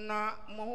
นะโม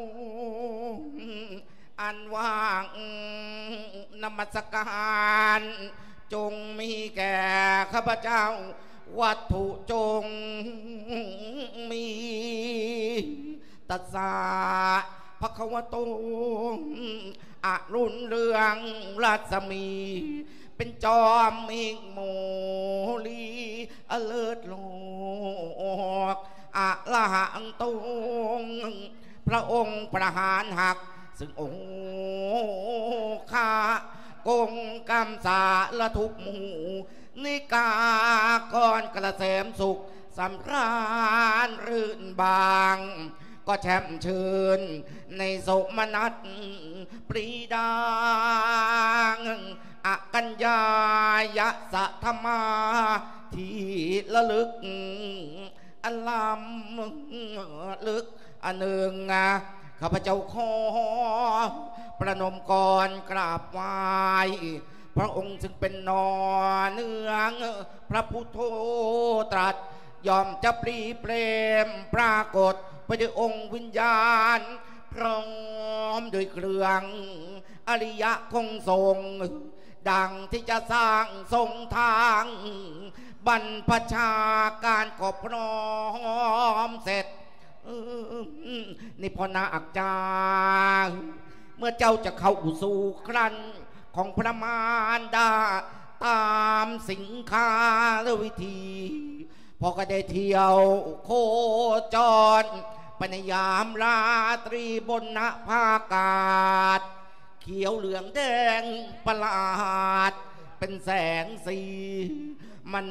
อันว่างนมัสการจงมีแก่ข้าพเจ้าวัตถุจงมีตัสสะภะคะวะโตอรุณเรืองรัศมีเป็นจอมมิกโมลีอเลิศโลกอะละหังตงพระองค์ประหารหักซึ่งโอคากงกรรมสาละทุกหมู่นิกากรกระเสมสุขสำราญรื่นบางก็แช่มชื่นในโสมนัสปรีดางอกัญญายะสัทธมาที่ละลึกอันล้ำลึกอันหนึ่งข้าพเจ้าขอประนมก่อนกราบไหว้พระองค์จึงเป็นนอเนืองพระพุทโธตรัสยอมจะปรีเปรมปรากฏไปด้วยองค์วิญญาณพร้อมด้วยเครื่องอริยะคงทรงดังที่จะสร้างทรงทางบรรพชาการก็พร้อมเสร็จนี่พอนาอักจาเมื่อเจ้าจะเข้าสู่ครันของพระมารดาตามสิงคาวิธีพอก็ได้เที่ยวโคจรไปในยามราตรีบนณภาอากาศเขียวเหลืองแดงประหลาดเป็นแสงสีมัน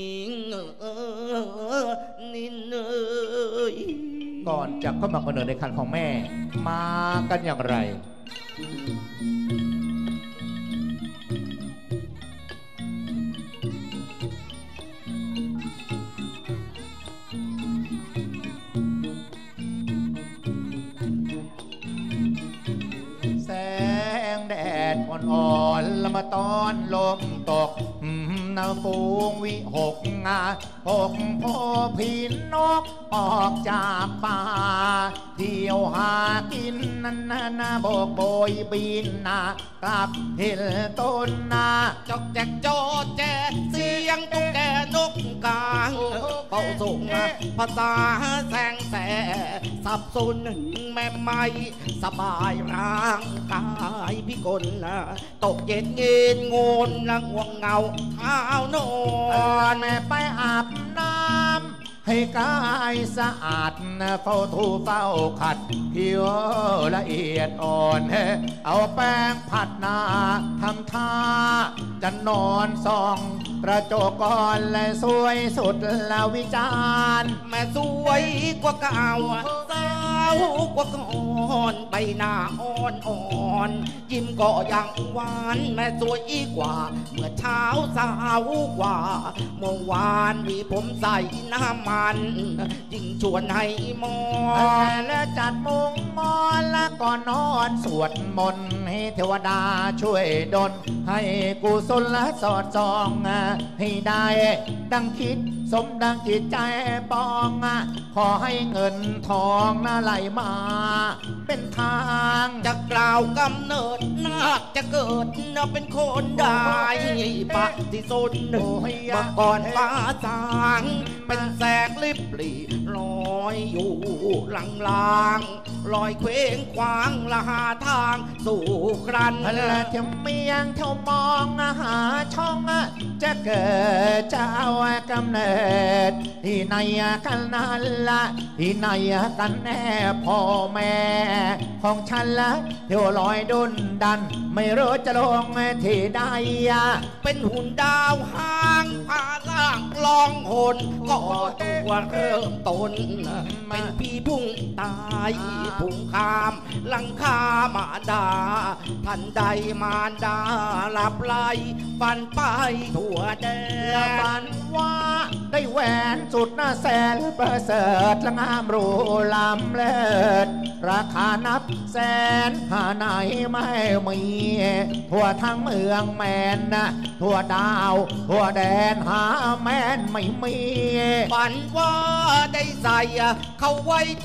นินเนยก่อนจะเข้ามากำเนิดในคันของแม่มากันอย่างไรแสงแดดอ่อนๆละมาตอนลมตกนาฟูงวิหกหกพอพินนกออกจากป่าเที่ยวหากินนาโบกโบยบินกลับเห็นต้นจอกแจกโจแจเสียงตุ๊กแกนกกาเป่าส่งภาษาแสงแสสับสนแม่ไม่สบายร่างกายพิกลตกเย็นเงินงนง่วงเงาข้าวนอนแม่ไปอาบน้ำให้กายสะอาดเฝ้าถูเฝ้าขัดผิวละเอียดอ่อนเอาแป้งผัดหน้าทำท่าจะนอนส่องกระจกก่อนและสวยสุดละวิจารณ์แม่สวยกว่าเก่าสาวกว่าก่อนใบหน้าอ่อนยิ้มก็ยังหวานแม่สวยอีกว่าเมื่อเช้าสาวกว่าเมื่อวานมีผมใส่น้ำมันยิ่งชวนให้มองและจัดมุงมอนแล้วก็นอนสวดมนต์ให้เทวดาช่วยดลให้กุศลและสอดส่องให้ได้ดังคิดสมดังจิตใจปองขอให้เงินทองไหลมาเป็นทางจะกล่าวกำเนิดนาคจะเกิดเป็นคนได้ปฏิสนหนึ่งเมื่อก่อนฟ้าสางเป็นแสงลิบหลี่ลอยอยู่ลางลอยเคว้งคว้างละหาทางสู่ครันและเที่ยวเมียงเที่ยวมองหาช่องจะเกิดเจ้ากำเนิดที่ไหนกันนั่นละที่ไหนกันแน่พ่อแม่ของฉันละเที่ยวลอยดุนดันไม่รู้จะลงที่ใดเป็นหุ่นดาวห้างพาล่างลองหนก็ตัวเริ่มต้นเป็นพี่พุ่งตายพุ่งข้ามหลังคามาดาทันใดมารดาหลับไหลฝันไปทั่วแดนฝันว่าได้แหวนสุดแสนประเสริฐและงามรูล้ำเลิศราคานับแสนหาไหนไม่มีทั่วทั้งเมืองแมนทั่วดาวทั่วแดนหาแมนไม่มีฝันว่าได้ใส่เขาไว้ที่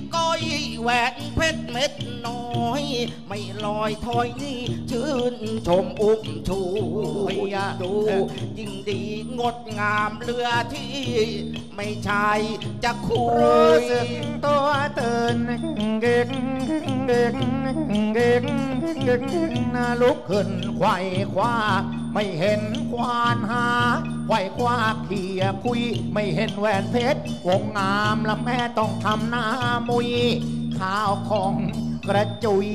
ก้อยแหวนเพชรเม็ดน้อยไม่ลอยถอยนี่ชื่นชมอุ้มชูดูยิ่งดีงดงามเรือที่ไม่ใช่จะคุยรู้สึกตัวตื่นเก่งเก่งเก่งเก่งนะลุกขึ้นไขว่คว้าไม่เห็นควานหาไขว่คว้าเขี่ยคุยไม่เห็นแหวนเพชรวงงามและแม่ต้องทำหน้ามุยข้าวของกระจุย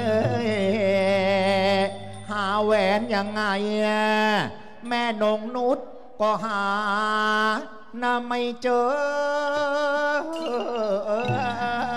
หาแหวนยังไงแม่นงนุชก็หาน่าไม่เจอ